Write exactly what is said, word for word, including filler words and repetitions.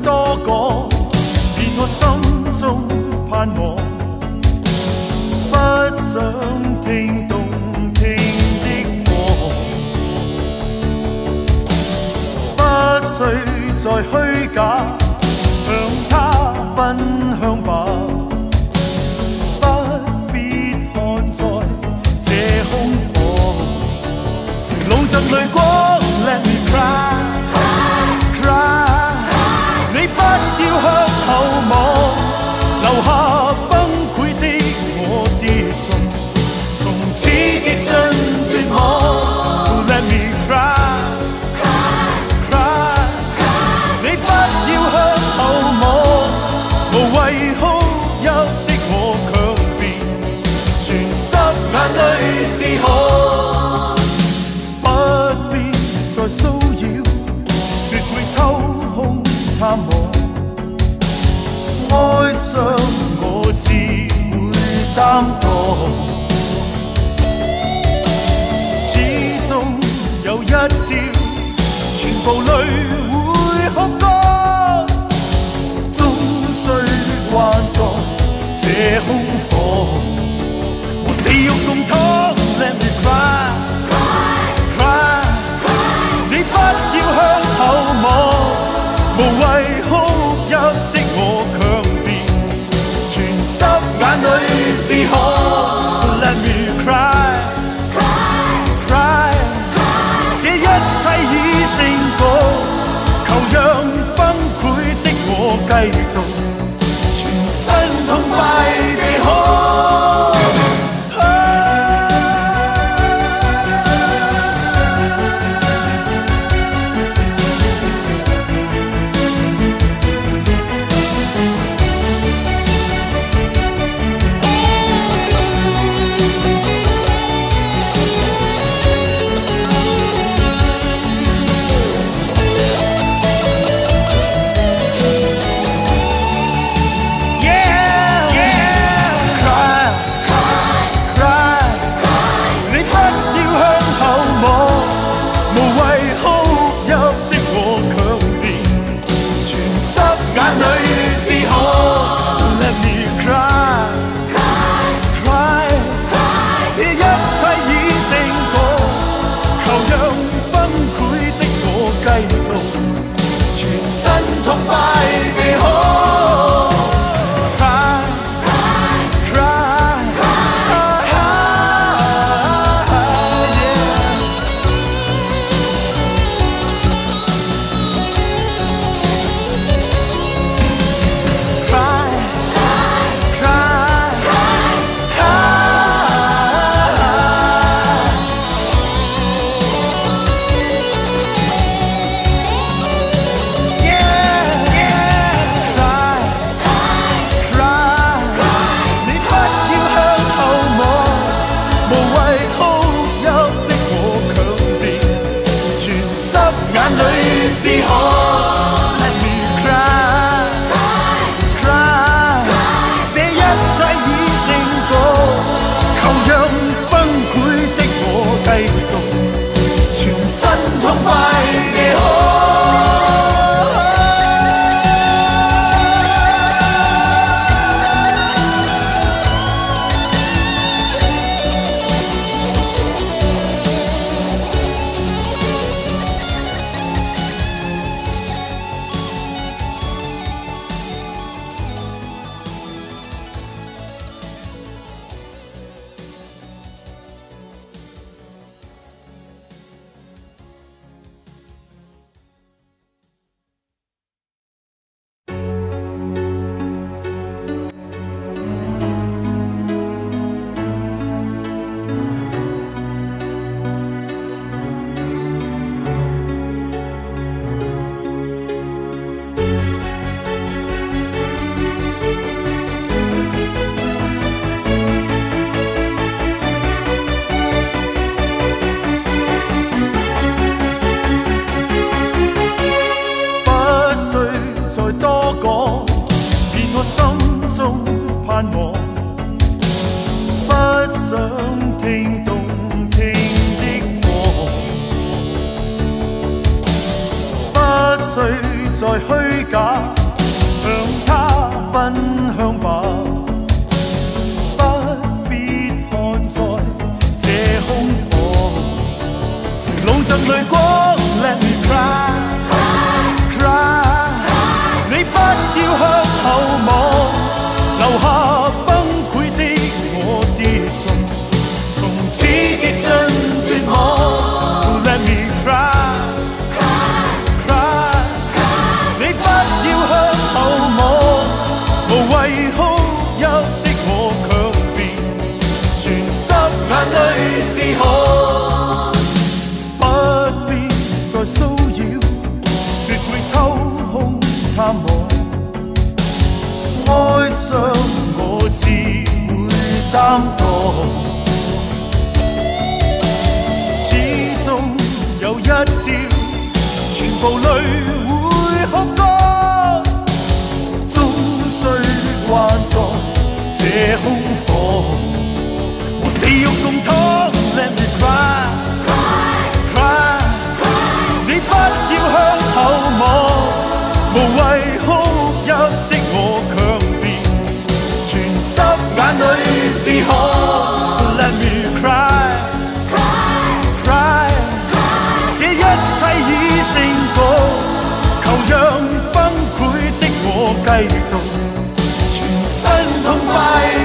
多講，變我心中盼望。不想聽動聽的歌，不需再虛假，向他奔向吧。不必看在這空房，成路盡淚光 ，Let me cry。你不要向後望，留下崩潰的我跌進，從此跌進絕望。Let me cry， cry， 你不要向後望，無謂哭泣的我強辯，全濕眼淚是可，不必再騷擾，絕會抽空。探望，哀傷我自會擔當，始終有一朝，全部淚會哭乾，終須關在這空房，和地獄共湯 ，Let me cry， cry， 你不要向後望。無謂哭泣的我強辯，全濕眼淚是可。Let me cry， cry， 這一切已定過，求讓崩潰的我繼續，全身痛快地哭。再虛虚假，向他分享吧。不必看在這空房，誰路盡淚光 ，Let me cry cry， 你不要向後望，留下崩潰的我跌進，從此極盡絕望 ，Let me cry。不必再騷擾，說會抽空探望，哀傷我自會擔當。始終有一朝，全部淚會哭乾，終須關在這空房。地獄共湯 ，Let me cry cry cry， 你不要向後望，無謂哭泣的我強辯，全濕眼淚是汗 ，Let me cry cry cry， 這一切已定局，求讓崩潰的我繼續，全身痛快。